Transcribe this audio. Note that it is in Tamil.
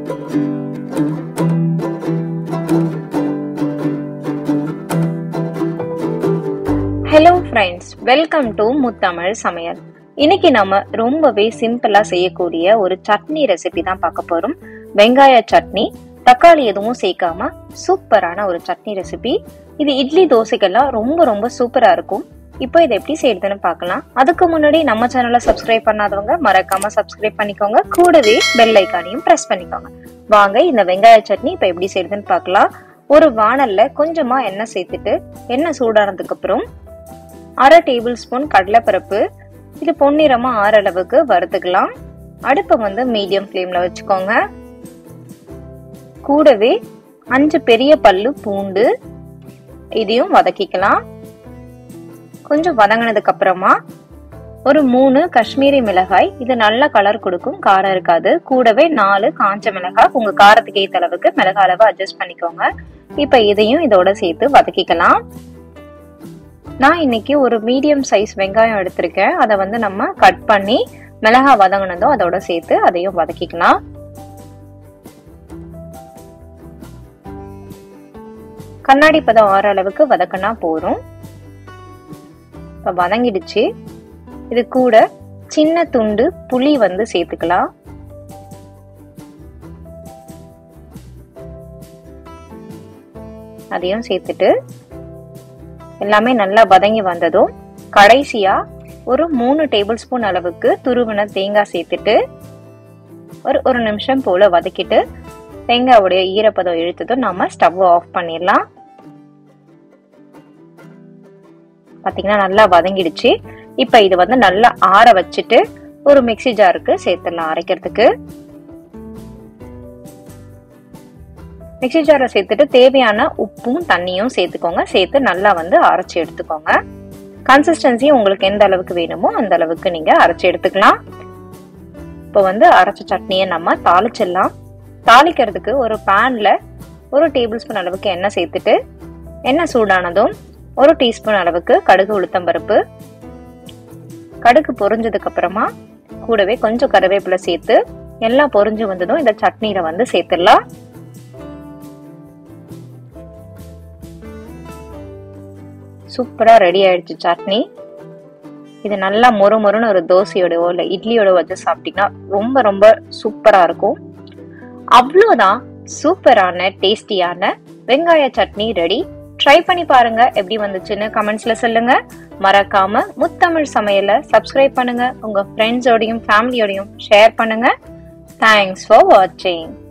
Hello friends, welcome to Muthamizh Samayal. இன்னைக்கு நம்ம ரொம்பவே சிம்பிளா செய்யக்கூடிய ஒரு சட்னி ரெசிபி தான் பார்க்க போறோம். வெங்காய சட்னி, தக்காளி எதுவும் சேர்க்காம சூப்பரான ஒரு சட்னி ரெசிபி. இது இட்லி தோசைக்கெல்லாம் ரொம்ப ரொம்ப சூப்பரா இருக்கும். இப்போ இதை எப்படி செய்யறதுன்னு பார்க்கலாம். அதுக்கு முன்னாடி நம்ம சேனலை சப்ஸ்கிரைப் பண்ணாதவங்க மறக்காம சப்ஸ்கிரைப் பண்ணிக்கோங்க. கூடவே பெல் ஐக்கானையும் பிரஸ் பண்ணிக்கோங்க. வாங்க இந்த வெங்காய சட்னி இப்போ எப்படி செய்யறதுன்னு பார்க்கலாம். ஒரு வாணல்ல கொஞ்சமா எண்ணெய் சேர்த்துட்டு எண்ணெய் சூடானதுக்கு அப்புறம் 1/2 டேபிள் ஸ்பூன் கடலைப்பருப்பு, இது பொன்னிறமா ஆற அளவுக்கு வறுத்துக்கலாம். அடுப்பை மீடியம் ஃப்ளேம்ல வச்சுக்கோங்க. கூடவே 5 பெரிய பல்லு பூண்டு, இதையும் வதக்கிக்கலாம். கொஞ்சம் வதங்கினதுக்கு அப்புறமா ஒரு 3 காஷ்மீரி மிளகாய், இது நல்ல கலர் கொடுக்கும், காரம் இருக்காது. கூடவே 4 காஞ்ச மிளகாய், உங்க காரத்துக்கு ஏற்ற அளவுக்கு மிளகாய் அளவு அட்ஜஸ்ட் பண்ணிக்கோங்க. இப்ப இதையும் இதோட சேர்த்து வதக்கிக்கலாம். நான் இன்னைக்கு ஒரு மீடியம் சைஸ் வெங்காயம் எடுத்திருக்கேன். அதை நம்ம கட் பண்ணி மிளகாய் வதங்கினதும் அதோட சேர்த்து அதையும் வதக்கிக்கலாம். கண்ணாடி பதம் ஆற அளவுக்கு வதக்கினா போதும். இப்ப வதங்கிடுச்சு. இது கூட சின்ன துண்டு புளி சேர்த்துக்கலாம். அதையும் சேர்த்துட்டு எல்லாமே நல்லா வதங்கி வந்ததும் கடைசியா ஒரு 3 டேபிள் ஸ்பூன் அளவுக்கு துருவின தேங்காய் சேர்த்துட்டு ஒரு நிமிஷம் போல வதக்கிட்டு தேங்காயோடைய ஈரப்பதம் இழுத்ததும் நாம ஸ்டவ் ஆஃப் பண்ணிடலாம். பாத்தீங்கன்னா நல்லா வதங்கிடுச்சு. இப்ப இது நல்லா ஆற வச்சுட்டு ஒரு மிக்ஸி ஜாருக்கு சேர்த்துடலாம் அரைக்கிறதுக்கு. மிக்ஸி ஜாரை சேர்த்துட்டு தேவையான உப்பும் தண்ணியும் சேர்த்துக்கோங்க. சேர்த்து நல்லா அரைச்சி எடுத்துக்கோங்க. கன்சிஸ்டன்சி உங்களுக்கு எந்த அளவுக்கு வேணுமோ அந்த அளவுக்கு நீங்க அரைச்சி எடுத்துக்கலாம். இப்போ அரைச்ச சட்னியை நம்ம தாளிச்சிடலாம். தாளிக்கிறதுக்கு ஒரு பேன்ல 1 டேபிள் ஸ்பூன் அளவுக்கு எண்ணெய் சேர்த்துட்டு எண்ணெய் சூடானதும் 1 டீஸ்பூன் அளவுக்கு கடுகு உளுத்தம் பருப்பு, கடுகு பொரிஞ்சதுக்கு அப்புறமா கூடவே கொஞ்சம் கருவேப்பிலை சேர்த்து எல்லாம் பொரிஞ்சு வந்ததும் இந்த சட்னியில சேர்த்துடலாம். சூப்பரா ரெடி ஆயிடுச்சு சட்னி. இது நல்லா மொறுமொறுன்னு ஒரு தோசையோடவோ இல்ல இட்லியோட வச்சு சாப்பிட்டீங்கன்னா ரொம்ப ரொம்ப சூப்பரா இருக்கும். அவ்வளவுதான், சூப்பரான டேஸ்டியான வெங்காய சட்னி ரெடி. ட்ரை பண்ணி பாருங்க, எப்படி வந்துச்சுன்னு கமெண்ட்ஸ்ல சொல்லுங்க. மறக்காம முத்தமிழ் சமையலை சப்ஸ்கிரைப் பண்ணுங்க. உங்க ஃப்ரெண்ட்ஸோடையும் ஃபேமிலியோடையும் ஷேர் பண்ணுங்க. தேங்க்ஸ் ஃபார் வாட்சிங்.